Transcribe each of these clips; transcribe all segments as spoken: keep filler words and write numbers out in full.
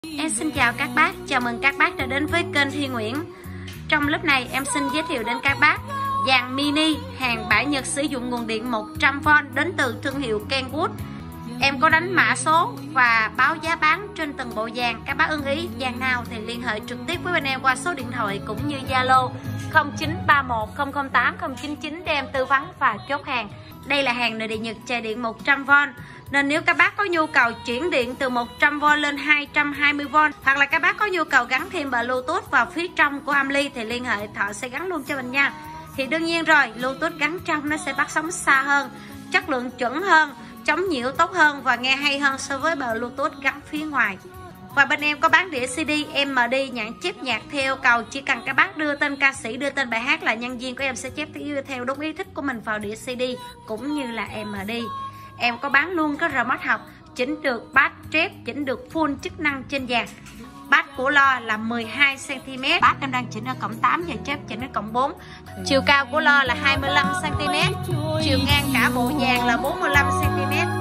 Em xin chào các bác, chào mừng các bác đã đến với kênh Thi Nguyễn. Trong lớp này em xin giới thiệu đến các bác dàn mini hàng bãi Nhật sử dụng nguồn điện một trăm vôn đến từ thương hiệu Kenwood. Em có đánh mã số và báo giá bán trên từng bộ dàn. Các bác ưng ý dàn nào thì liên hệ trực tiếp với bên em qua số điện thoại cũng như Zalo không chín ba một không không tám không chín chín để em tư vấn và chốt hàng. Đây là hàng nội địa Nhật chạy điện một trăm vôn. Nên nếu các bác có nhu cầu chuyển điện từ một trăm vôn lên hai trăm hai mươi vôn, hoặc là các bác có nhu cầu gắn thêm Bluetooth vào phía trong của âm ly thì liên hệ, thợ sẽ gắn luôn cho mình nha. Thì đương nhiên rồi, Bluetooth gắn trong nó sẽ bắt sóng xa hơn, chất lượng chuẩn hơn, chống nhiễu tốt hơn và nghe hay hơn so với Bluetooth gắn phía ngoài. Và bên em có bán đĩa xê đê em em đê nhãn chép nhạc theo yêu cầu, chỉ cần các bác đưa tên ca sĩ, đưa tên bài hát là nhân viên của em sẽ chép theo đúng ý thích của mình vào đĩa xê đê cũng như là em em đê. Em có bán luôn có remote học, chỉnh được bass trap, chỉnh được full chức năng trên dàn. Bass của lo là mười hai xăng ti mét, bass em đang chỉnh ở cộng tám và chép chỉnh ở cộng bốn. Chiều cao của lo là hai mươi lăm xăng ti mét, chiều ngang cả bộ dàn là bốn mươi lăm xăng ti mét.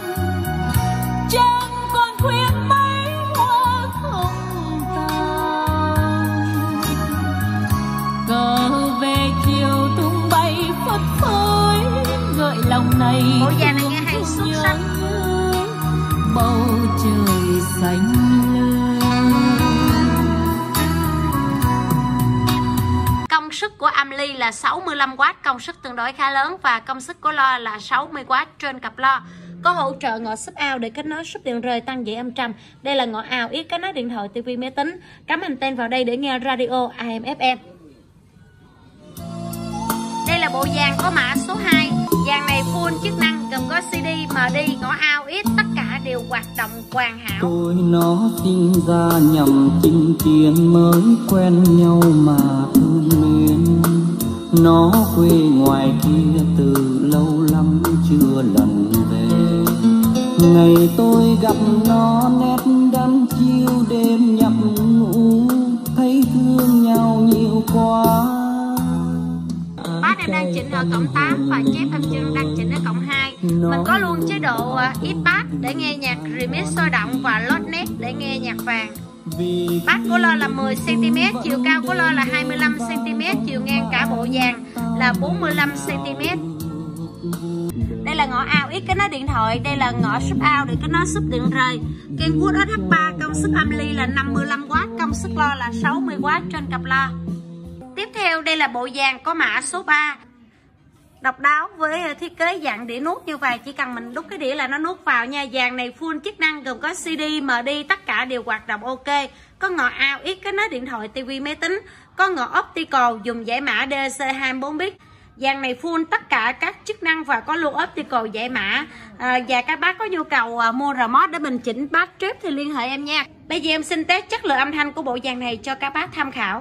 Trăng còn khuyên mấy hoa không tàn, cờ về chiều tung bay phất phới gợi lòng này. Bộ dàn này nghe hay xuất sắc. Bầu trời xanh lơ. Công suất của âm ly là sáu mươi lăm oát, công suất tương đối khá lớn, và công suất của lo là sáu mươi oát trên cặp lo. Có hỗ trợ ngõ sub out để kết nối sub điện rời tăng dãy âm trầm. Đây là ngõ out ít kết nối điện thoại, tivi, máy tính. Cắm anten vào đây để nghe radio a em ép em. Đây là bộ dàn có mã số hai. Dàn này full chức năng gồm có xê đê, em em đê, ngõ out ít, tất cả đều hoạt động hoàn hảo. Tôi nó sinh ra nhằm chinh chiến, mới quen nhau mà thương mến. Nó quê ngoài kia từ lâu lắm chưa lần về. Ngày tôi gặp nó nét đắm chiêu đêm nhập ngủ, thấy thương nhau nhiều quá. Bass em đang chỉnh ở cộng tám và chép âm chương đang chỉnh ở cộng hai. Mình có luôn chế độ ít bass để nghe nhạc remix sôi động và loudness để nghe nhạc vàng. Bass của lo là mười xăng ti mét, chiều cao của lo là hai mươi lăm xăng ti mét, chiều ngang cả bộ dàn là bốn mươi lăm xăng ti mét. Đây là ngõ out ít kết nối điện thoại, đây là ngõ sub out để kết nối sub điện rời. Kenwood ét hát ba công suất âm ly là năm mươi lăm oát, công suất lo là sáu mươi oát trên cặp lo. Tiếp theo đây là bộ dàn có mã số ba. Độc đáo với thiết kế dạng đĩa nuốt như vậy, chỉ cần mình đút cái đĩa là nó nuốt vào nha. Dàn này full chức năng gồm có xê đê, em em đê, tất cả đều hoạt động ok. Có ngõ out ít kết nối điện thoại, tivi, máy tính. Có ngõ optical dùng giải mã đê xê hai mươi bốn bit. Dàn này full tất cả các chức năng và có luôn optical giải mã. À, và các bác có nhu cầu à, mua remote để mình chỉnh bass trip thì liên hệ em nha. Bây giờ em xin test chất lượng âm thanh của bộ dàn này cho các bác tham khảo.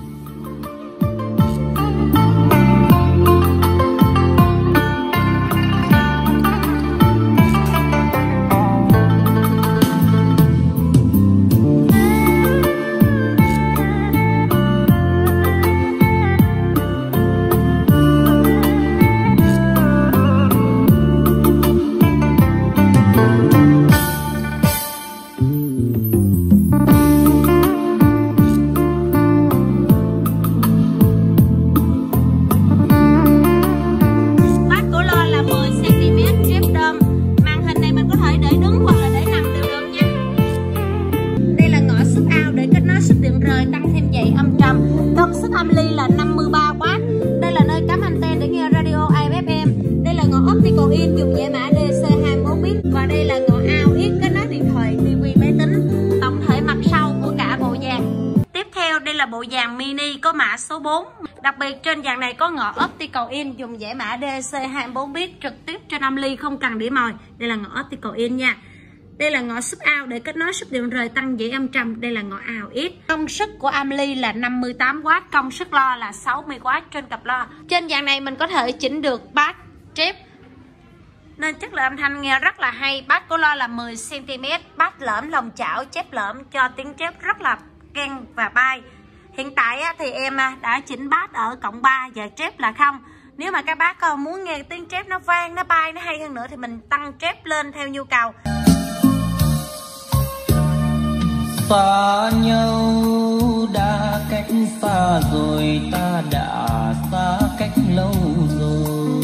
Công suất âm ly là năm mươi ba oát. Đây là nơi cắm anten để nghe radio a em ép em. Đây là ngõ optical in dùng giải mã đê xê hai mươi bốn bit. Và đây là ngõ out ít kết nối điện thoại, tivi, máy tính. Tổng thể mặt sau của cả bộ dàn. Tiếp theo đây là bộ dàn mini có mã số bốn. Đặc biệt trên dàn này có ngõ optical in dùng giải mã đê xê hai mươi bốn bit trực tiếp trên âm ly, không cần đĩa mồi. Đây là ngõ optical in nha. Đây là ngõ sub out để kết nối sub điện rời tăng dãy âm trầm. Đây là ngõ out ít. Công suất của âm ly là năm mươi tám oát, công suất lo là sáu mươi oát trên cặp lo. Trên dàn này mình có thể chỉnh được bass trap nên chất lượng âm thanh nghe rất là hay. Bass của lo là mười xăng ti mét, bass lõm lòng chảo chép lõm cho tiếng chép rất là keng và bay. Hiện tại thì em đã chỉnh bass ở cộng ba và chép là không. Nếu mà các bác muốn nghe tiếng chép nó vang, nó bay, nó hay hơn nữa thì mình tăng chép lên theo nhu cầu. xa nhau đã cách xa rồi, ta đã xa cách lâu rồi.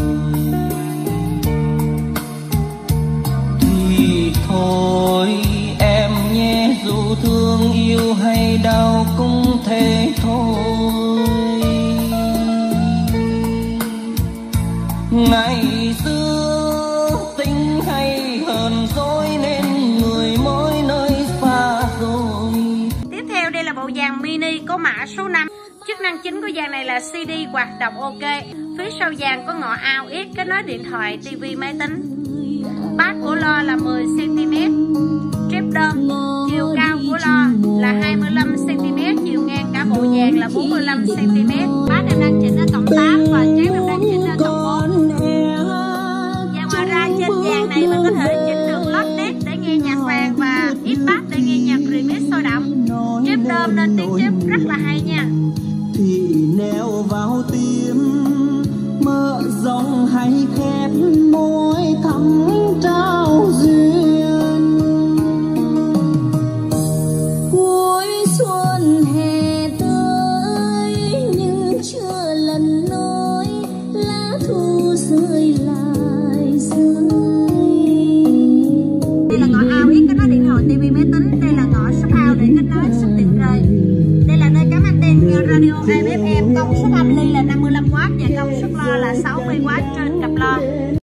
Thì thôi em nhé, dù thương yêu hay đau cũng thế thôi. Ngày xưa tình hay hờn dỗi nên người mỗi nơi xa rồi. Tiếp theo đây là bộ dàn mini có mã số năm. Chức năng chính của dàn này là xê đê hoạt động ok. Phía sau dàn có ngõ ao ít kết nối điện thoại, tivi, máy tính. Bass của lo là mười xăng ti mét. Trip đơm. Chiều cao của lo là hai mươi lăm xăng ti mét. Chiều ngang cả bộ dàn là bốn mươi lăm xăng ti mét. Bass em đang chỉnh ở cộng tám và chép em đang chỉnh ở cộng bốn. Và ngoài ra trên dàn này mình có thể chỉnh được lót nét để nghe nhạc vàng và ít bass để nghe nhạc remix sôi động. Trip đơm nên tiếng trip rất là hay nha. Thì neo vào tim mơ rộng hay khép môi thắm trao duyên. Cuối xuân hè tới nhưng chưa lần nói lá thu rơi lại rơi. Đây là ngõ ao ít kết nối điện thoại, tivi, máy tính.